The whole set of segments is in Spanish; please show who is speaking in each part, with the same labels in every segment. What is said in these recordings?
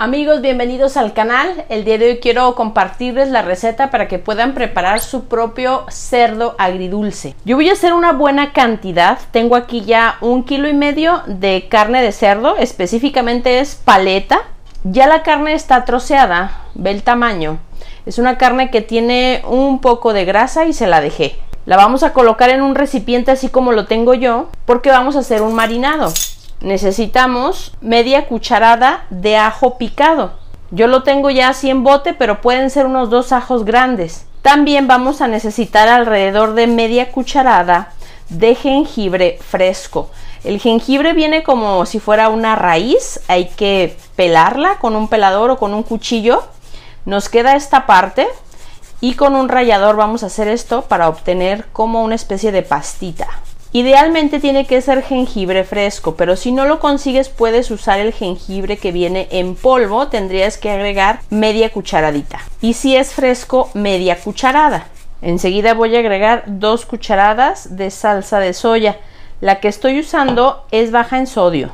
Speaker 1: Amigos, bienvenidos al canal. El día de hoy quiero compartirles la receta para que puedan preparar su propio cerdo agridulce. Yo voy a hacer una buena cantidad. Tengo aquí ya 1,5 kilos de carne de cerdo, específicamente es paleta. Ya la carne está troceada, ve el tamaño. Es una carne que tiene un poco de grasa y se la dejé. La vamos a colocar en un recipiente así como lo tengo yo, porque vamos a hacer un marinado. Necesitamos media cucharada de ajo picado. Yo lo tengo ya así en bote, pero pueden ser unos 2 ajos grandes. También vamos a necesitar alrededor de media cucharada de jengibre fresco. El jengibre viene como si fuera una raíz, hay que pelarla con un pelador o con un cuchillo. Nos queda esta parte y con un rallador vamos a hacer esto para obtener como una especie de pastita. Idealmente tiene que ser jengibre fresco, pero si no lo consigues puedes usar el jengibre que viene en polvo, tendrías que agregar media cucharadita. Y si es fresco, media cucharada. Enseguida voy a agregar 2 cucharadas de salsa de soya. La que estoy usando es baja en sodio.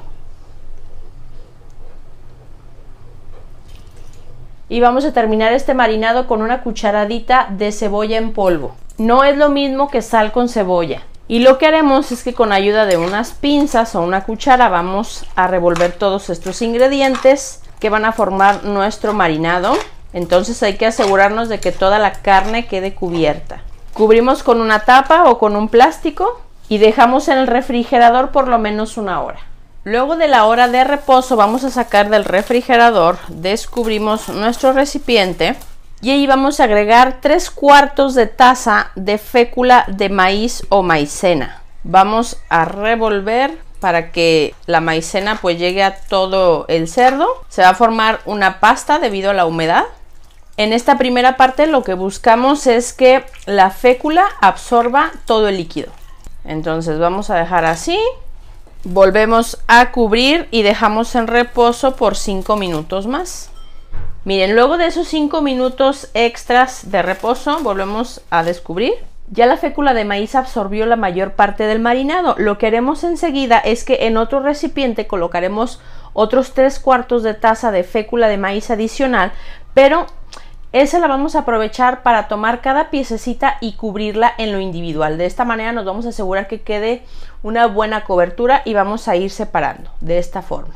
Speaker 1: Y vamos a terminar este marinado con una cucharadita de cebolla en polvo. No es lo mismo que sal con cebolla. Y lo que haremos es que con ayuda de unas pinzas o una cuchara vamos a revolver todos estos ingredientes que van a formar nuestro marinado. Entonces hay que asegurarnos de que toda la carne quede cubierta. Cubrimos con una tapa o con un plástico y dejamos en el refrigerador por lo menos 1 hora. Luego de la hora de reposo vamos a sacar del refrigerador, descubrimos nuestro recipiente. Y ahí vamos a agregar 3/4 de taza de fécula de maíz o maicena. Vamos a revolver para que la maicena pues llegue a todo el cerdo. Se va a formar una pasta debido a la humedad. En esta primera parte lo que buscamos es que la fécula absorba todo el líquido. Entonces vamos a dejar así. Volvemos a cubrir y dejamos en reposo por 5 minutos más. Miren, luego de esos 5 minutos extras de reposo, volvemos a descubrir. Ya la fécula de maíz absorbió la mayor parte del marinado. Lo que haremos enseguida es que en otro recipiente colocaremos otros 3/4 de taza de fécula de maíz adicional, pero esa la vamos a aprovechar para tomar cada piececita y cubrirla en lo individual. De esta manera nos vamos a asegurar que quede una buena cobertura y vamos a ir separando de esta forma.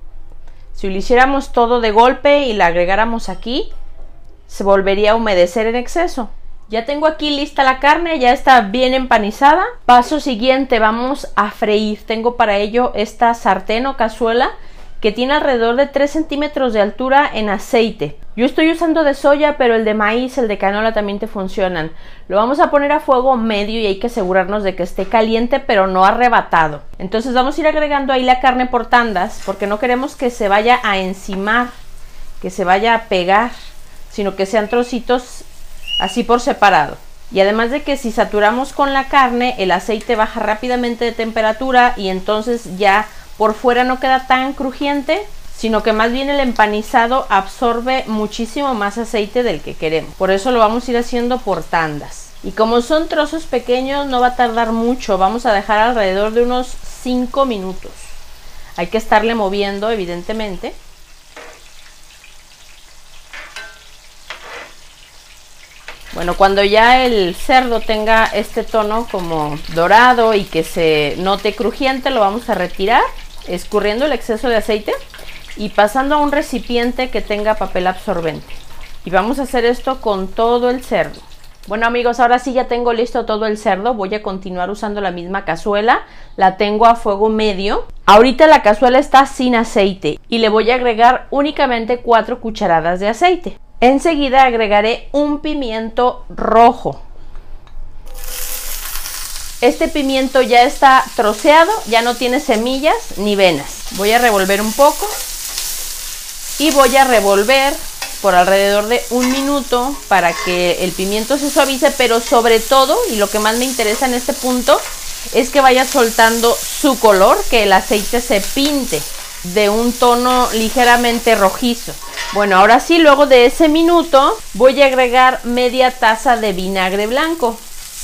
Speaker 1: Si lo hiciéramos todo de golpe y la agregáramos aquí, se volvería a humedecer en exceso. Ya tengo aquí lista la carne, ya está bien empanizada. Paso siguiente, vamos a freír. Tengo para ello esta sartén o cazuela que tiene alrededor de 3 centímetros de altura en aceite. Yo estoy usando de soya, pero el de maíz, el de canola también te funcionan. Lo vamos a poner a fuego medio y hay que asegurarnos de que esté caliente, pero no arrebatado. Entonces vamos a ir agregando ahí la carne por tandas, porque no queremos que se vaya a encimar, que se vaya a pegar, sino que sean trocitos así por separado. Y además de que si saturamos con la carne, el aceite baja rápidamente de temperatura y entonces ya por fuera no queda tan crujiente, sino que más bien el empanizado absorbe muchísimo más aceite del que queremos. Por eso lo vamos a ir haciendo por tandas. Y como son trozos pequeños no va a tardar mucho, vamos a dejar alrededor de unos 5 minutos. Hay que estarle moviendo evidentemente. Bueno, cuando ya el cerdo tenga este tono como dorado y que se note crujiente, lo vamos a retirar, escurriendo el exceso de aceite y pasando a un recipiente que tenga papel absorbente. Y vamos a hacer esto con todo el cerdo. Bueno amigos, ahora sí ya tengo listo todo el cerdo. Voy a continuar usando la misma cazuela. La tengo a fuego medio. Ahorita la cazuela está sin aceite y le voy a agregar únicamente 4 cucharadas de aceite. Enseguida agregaré un pimiento rojo. Este pimiento ya está troceado, ya no tiene semillas ni venas. Voy a revolver un poco y voy a revolver por alrededor de 1 minuto para que el pimiento se suavice, pero sobre todo, y lo que más me interesa en este punto, es que vaya soltando su color, que el aceite se pinte de un tono ligeramente rojizo. Bueno, ahora sí, luego de ese minuto voy a agregar media taza de vinagre blanco,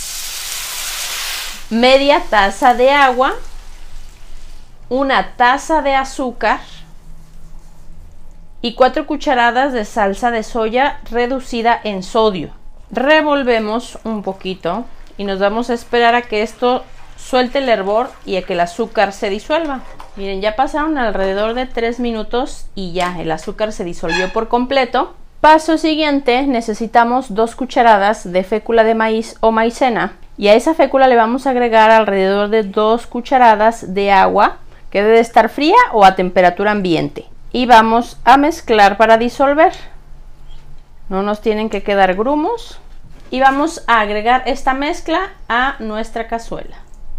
Speaker 1: media taza de agua, 1 taza de azúcar y 4 cucharadas de salsa de soya reducida en sodio. Revolvemos un poquito y nos vamos a esperar a que esto suelte el hervor y a que el azúcar se disuelva. Miren, ya pasaron alrededor de 3 minutos y ya el azúcar se disolvió por completo. Paso siguiente, necesitamos 2 cucharadas de fécula de maíz o maicena y a esa fécula le vamos a agregar alrededor de 2 cucharadas de agua que debe estar fría o a temperatura ambiente y vamos a mezclar para disolver. No nos tienen que quedar grumos y vamos a agregar esta mezcla a nuestra cazuela.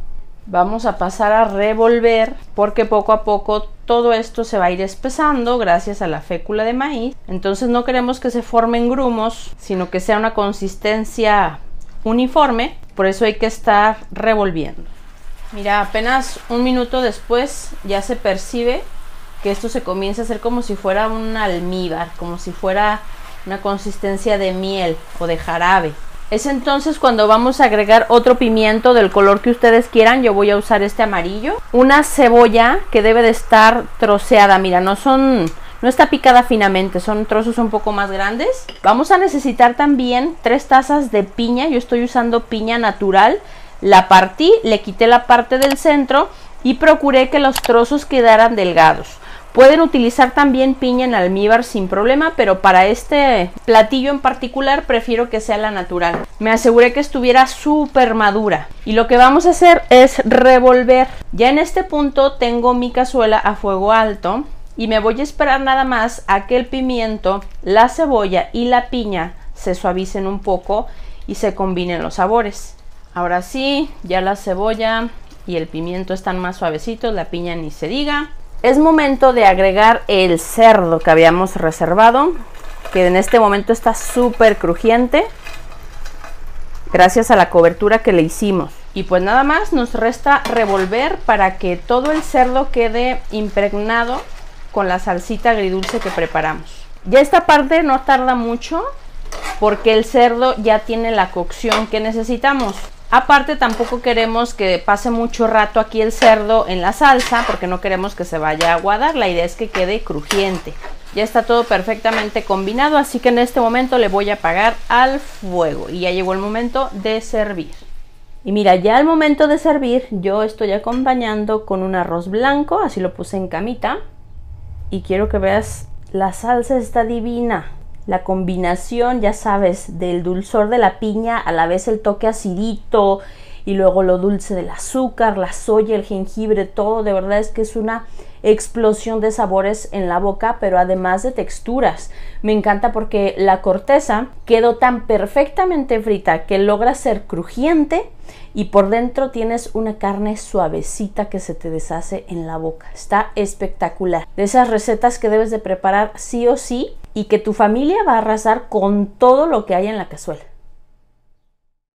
Speaker 1: Vamos a pasar a revolver porque poco a poco todo esto se va a ir espesando gracias a la fécula de maíz. Entonces no queremos que se formen grumos, sino que sea una consistencia uniforme. Por eso hay que estar revolviendo. Mira, apenas un minuto después ya se percibe que esto se comienza a hacer como si fuera un almíbar, como si fuera una consistencia de miel o de jarabe. Es entonces cuando vamos a agregar otro pimiento del color que ustedes quieran. Yo voy a usar este amarillo. Una cebolla que debe de estar troceada. Mira, no está picada finamente, son trozos un poco más grandes. Vamos a necesitar también 3 tazas de piña. Yo estoy usando piña natural. La partí, le quité la parte del centro y procuré que los trozos quedaran delgados. Pueden utilizar también piña en almíbar sin problema, pero para este platillo en particular prefiero que sea la natural. Me aseguré que estuviera súper madura. Y lo que vamos a hacer es revolver. Ya en este punto tengo mi cazuela a fuego alto y me voy a esperar nada más a que el pimiento, la cebolla y la piña se suavicen un poco y se combinen los sabores. Ahora sí, ya la cebolla y el pimiento están más suavecitos, la piña ni se diga. Es momento de agregar el cerdo que habíamos reservado, que en este momento está súper crujiente gracias a la cobertura que le hicimos. Y pues nada más nos resta revolver para que todo el cerdo quede impregnado con la salsita agridulce que preparamos. Ya esta parte no tarda mucho porque el cerdo ya tiene la cocción que necesitamos. Aparte tampoco queremos que pase mucho rato aquí el cerdo en la salsa porque no queremos que se vaya a aguadar, la idea es que quede crujiente. Ya está todo perfectamente combinado, así que en este momento le voy a apagar al fuego y ya llegó el momento de servir. Y mira, ya al momento de servir yo estoy acompañando con un arroz blanco, así lo puse en camita y quiero que veas, la salsa está divina. La combinación, ya sabes, del dulzor de la piña, a la vez el toque acidito y luego lo dulce del azúcar, la soya, el jengibre, todo, de verdad es que es una explosión de sabores en la boca, pero además de texturas. Me encanta porque la corteza quedó tan perfectamente frita que logra ser crujiente y por dentro tienes una carne suavecita que se te deshace en la boca. Está espectacular. De esas recetas que debes de preparar sí o sí y que tu familia va a arrasar con todo lo que hay en la cazuela.